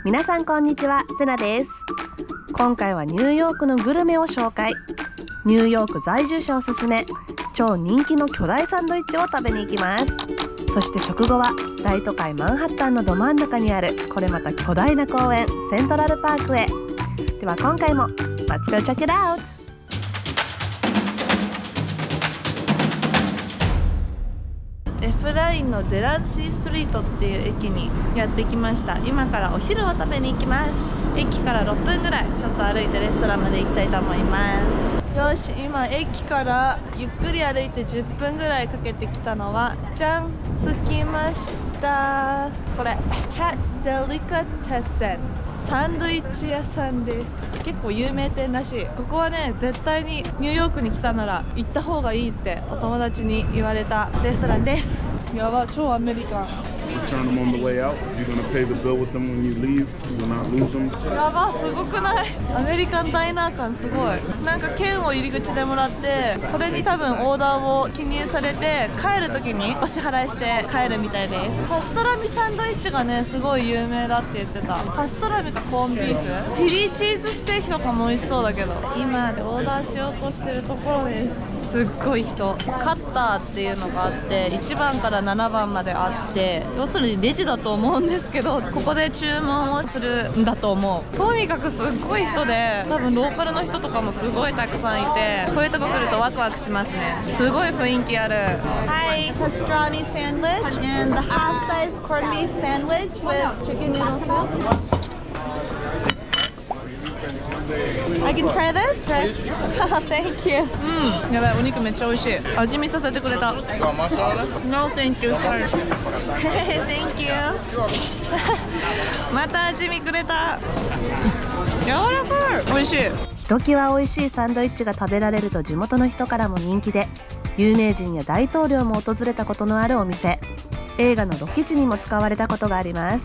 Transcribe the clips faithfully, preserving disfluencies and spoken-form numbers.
皆さんこんにちは、セナです。今回はニューヨークのグルメを紹介。ニューヨーク在住者おすすめ超人気の巨大サンドイッチを食べに行きます。そして食後は大都会マンハッタンのど真ん中にあるこれまた巨大な公園セントラルパークへ。では今回も Let's go check it out!エフラインのデランシーストリートっていう駅にやってきました。今からお昼を食べに行きます。駅からろっぷんぐらいちょっと歩いてレストランまで行きたいと思います。よし、今駅からゆっくり歩いてじゅっぷんぐらいかけてきたのはじゃん、着きました。これキャッツデリカテッセンサンドイッチ屋さんです。結構有名店らしい。ここはね、絶対にニューヨークに来たなら行った方がいいってお友達に言われたレストランです。やば、超アメリカン。 Return them on the way out. You're gonna pay the bill with them when you leave. You will not lose them. やば、すごくない？アメリカンダイナー感すごい。なんか券を入り口でもらって、これに多分オーダーを記入されて帰る時にお支払いして帰るみたいです。パストラミサンドイッチがね、すごい有名だって言ってた。パストラミかコンビーフ、フィリーチーズステーキとかも美味しそうだけど、今オーダーしようとしてるところです。すっごい人。カッターっていうのがあっていちばんからななばんまであって、要するにレジだと思うんですけど、ここで注文をするんだと思う。とにかくすっごい人で、多分ローカルの人とかもすごいたくさんいて、こういうとこ来るとワクワクしますね。すごい雰囲気ある。はい、パストラミサンドイッチ and the half size corned beef sandwich with chicken noodle soup. I can try this? Thank you. うん、やばい、お肉めっちゃ美味しい。味見させてくれた。No, thank you. Thank you. また味見くれた。柔らかい。美味しい。ひときわ美味しいサンドイッチが食べられると地元の人からも人気で、有名人や大統領も訪れたことのあるお店。映画のロケ地にも使われたことがあります。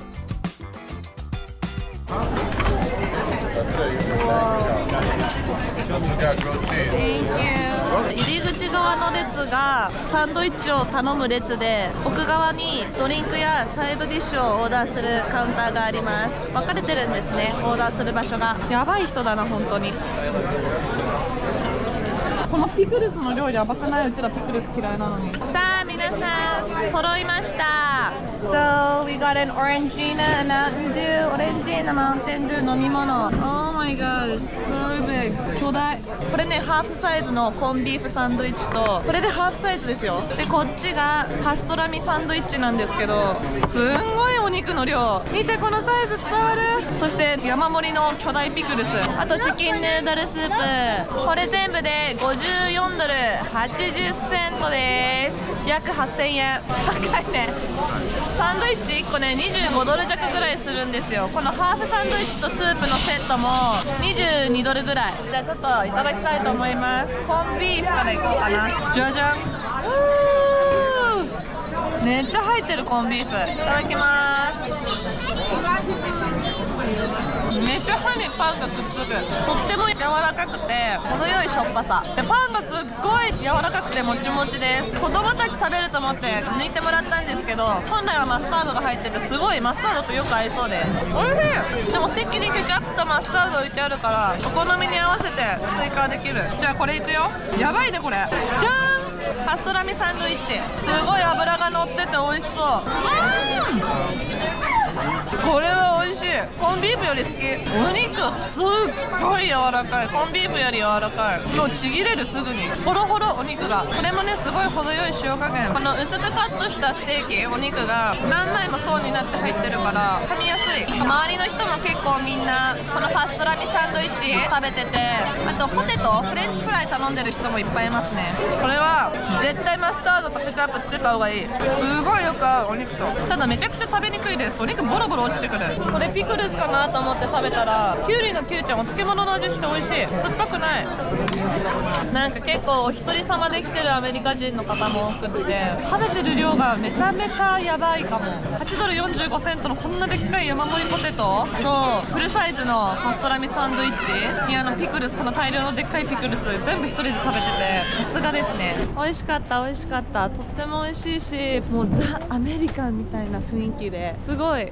入り口側の列がサンドイッチを頼む列で、奥側にドリンクやサイドディッシュをオーダーするカウンターがあります。分かれてるんですね、オーダーする場所が。やばい人だな本当に。このピクルスの量やばくない？うちらピクルス嫌いなのに。さあ皆さん揃いました。So we got an Orangina, a Mountain Dew, オレンジーナマウンテンデュー飲み物。Oh my god, it's so big. 巨大。これね、ハーフサイズのコンビーフサンドイッチと、これでハーフサイズですよ。で、こっちがパストラミサンドイッチなんですけど、すんごいお肉の量。見てこのサイズ伝わる。そして山盛りの巨大ピクルス。あとチキンヌードルスープ。これ全部でごじゅうよんドルはちじゅっセントです。約はっせんえん。高いね。サンドイッチいっこね、にじゅうごドル弱ぐらいするんですよ。このハーフサンドイッチとスープのセットもにじゅうにドルぐらい。じゃあちょっといただきたいと思います。コンビーフからいこうかな。じゃじゃん。めっちゃ入ってるコンビーフ。いただきます。めっちゃ歯にパンがくっつく。とっても柔らかくて程よいしょっぱさで、パンがすっごい柔らかくてもちもちです。子供たち食べると思って抜いてもらったんですけど、本来はマスタードが入っててすごいマスタードとよく合いそうです。おいしい。でも席にケチャップとマスタード置いてあるからお好みに合わせて追加できる。じゃあこれいくよ。やばいねこれ。じゃーん、パストラミサンドイッチ。すごい脂が乗ってて美味しそう。うん、これは美味しい。コンビーフより好き。お肉すっごい柔らかい。コンビーフより柔らかい。もうちぎれる、すぐにホロホロお肉が。これもね、すごい程よい塩加減。この薄くカットしたステーキ、お肉が何枚も層になって入ってるから噛みやすい。周りの人も結構みんなこのパストラミサンドイッチ食べてて、あとポテトフレンチフライ頼んでる人もいっぱいいますね。これは絶対マスタードとケチャップつけた方がいい。すごいよく合うお肉と。ただめちゃくちゃ食べにくいです。お肉ボロボロ落ちてくる。これピクルスかなと思って食べたら、キュウリのキュウちゃんお漬物の味して美味しい。酸っぱくない。なんか結構お一人様で来てるアメリカ人の方も多くて、食べてる量がめちゃめちゃやばいかも。はちドルよんじゅうごセントのこんなでっかい山盛りポテトとフルサイズのパストラミサンドイッチにあのピクルス、この大量のでっかいピクルス全部一人で食べてて、さすがですね。美味しかった美味しかった。とっても美味しいし、もうザ・アメリカンみたいな雰囲気ですごい行ってよかった。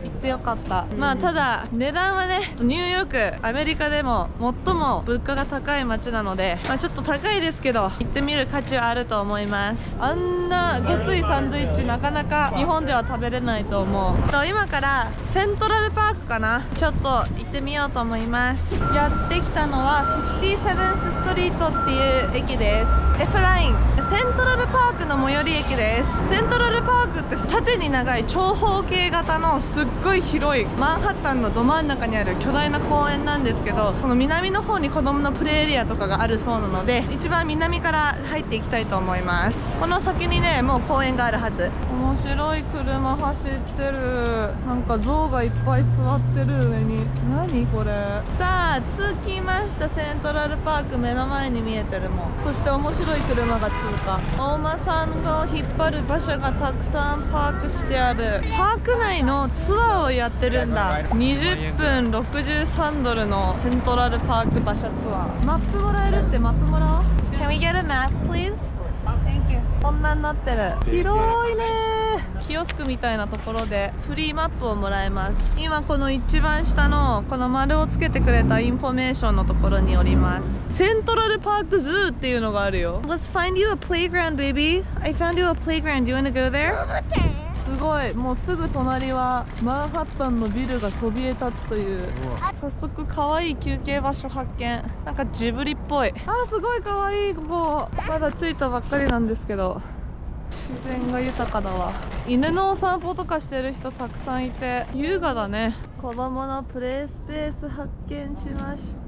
かった。まあただ値段はね、ニューヨークアメリカでも最も物価が高い街なので、まあ、ちょっと高いですけど行ってみる価値はあると思います。あんなごついサンドイッチなかなか日本では食べれないと思う。と今からセントラルパークかな、ちょっと行ってみようと思います。やってきたのはフィフティーセブンスストリートっていう駅です。 F ラインセントラルパークの最寄り駅です。セントラルパークって縦に長い長方形型のすっごい広いマンハッタンのど真ん中にある巨大な公園なんですけど、この南の方に子供のプレイエリアとかがあるそうなので、一番南から入っていきたいと思います。この先にねもう公園があるはず。面白い車走ってる。なんか象がいっぱい座ってる上に。何これ。さあ着きました。セントラルパーク目の前に見えてるもん。そして面白い車が通過。お馬さんが引っ張る馬車がたくさんパークしてある。パーク内のツアーをやってるんだ。にじゅっぷんろくじゅうさんドルのセントラルパーク馬車ツアー。マップもらえるって。マップもらおう。 Can we get a map please? Thank you。 こんなになってる。広いね。キオスクみたいなところでフリーマップをもらえます。今この一番下のこの丸をつけてくれたインフォメーションのところにおります。セントラルパークズーっていうのがあるよ。 Let's find you a playground baby. I found you a playground. Do you wanna go there? すごい。もうすぐ隣はマンハッタンのビルがそびえ立つという。早速可愛い休憩場所発見。なんかジブリっぽい。あーすごい可愛い。ここまだ着いたばっかりなんですけど自然が豊かだわ。犬のお散歩とかしてる人たくさんいて優雅だね。子供のプレイスペース発見しました。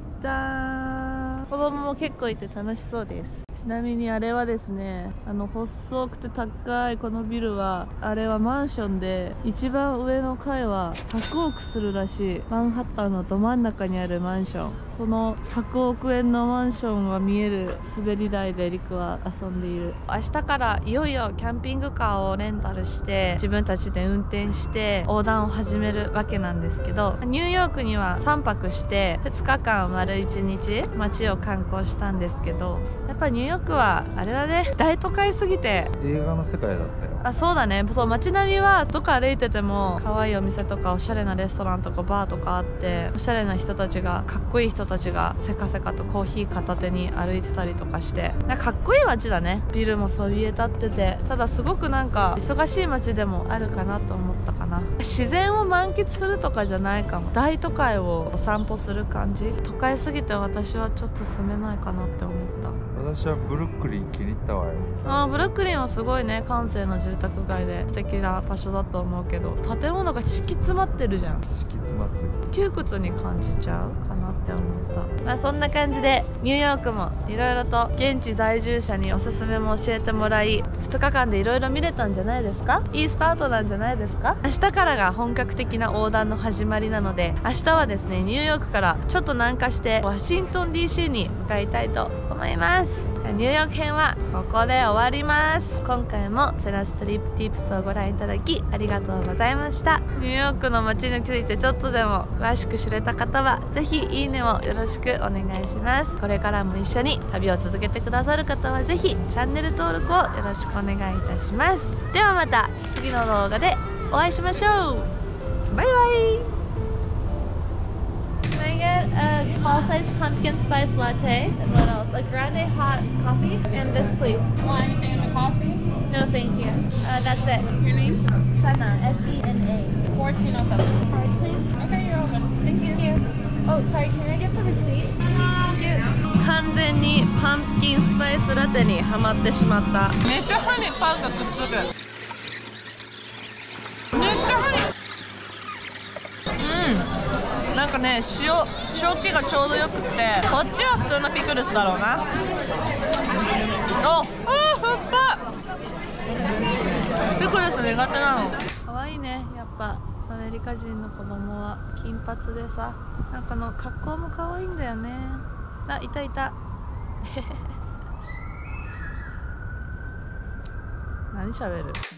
子供も結構いて楽しそうです。ちなみにあれはですね、あの細くて高いこのビルはあれはマンションで、一番上の階はひゃくおくするらしい。マンハッタンのど真ん中にあるマンション。そのひゃくおくえんのマンションが見える滑り台でリクは遊んでいる。明日からいよいよキャンピングカーをレンタルして自分たちで運転して横断を始めるわけなんですけど、ニューヨークにはさんぱくしてふつかかん丸いちにち街を観光したんですけど、やっぱニューヨークはあれだね、大都会すぎて映画の世界だったよ。 あ、そうだね。そう、街並みはどこ歩いてても可愛いお店とかおしゃれなレストランとかバーとかあって、おしゃれな人たちが、かっこいい人たちがせかせかとコーヒー片手に歩いてたりとかして、なんかかっこいい街だね。ビルもそびえ立ってて、ただすごくなんか忙しい街でもあるかなと思ったかな。自然を満喫するとかじゃないかも。大都会をお散歩する感じ。都会すぎて私はちょっと住めないかなって思った。 私はブルックリン気に入ったわよ。 あー、ブルックリンはすごいね、閑静な住宅街で素敵な場所だと思うけど、建物が敷き詰まってるじゃん。 敷き詰まってる。 窮屈に感じちゃうかなって思った。まあそんな感じでニューヨークもいろいろと現地在住者におすすめも教えてもらい、ふつかかんでいろいろ見れたんじゃないですか。いいスタートなんじゃないですか。明日からが本格的な横断の始まりなので、明日はですねニューヨークからちょっと南下してワシントン ディーシー に向かいたいと思います。ニューヨーク編はここで終わります。今回もセラストリップティップスをご覧いただきありがとうございました。ニューヨークの街についてちょっとでも詳しく知れた方はぜひいいねをよろしくお願いします。これからも一緒に旅を続けてくださる方はぜひチャンネル登録をよろしくお願いいたします。ではまた次の動画でお会いしましょう。バイバイ。Can I get a tall size pumpkin spice latte? And what else? A grande hot coffee? And this, please. Want anything in the coffee? No, thank you. Uh, that's it. Your name? Sana, S E N A. fourteen oh seven. Card, please. Okay, you're open. Thank you. Oh, sorry, can I get the receipt? Thank you. 完全にパンプキンスパイスラテにハマってしまった。めっちゃ歯にパンがくっつく。めっちゃ歯に。うん。なんかね、塩、塩気がちょうどよくって、こっちは普通のピクルスだろうな。お、あー、酸っぱい。ピクルス苦手なの。可愛いね、やっぱアメリカ人の子供は金髪でさ、なんかの格好も可愛いんだよね。あ、いたいた。何喋る？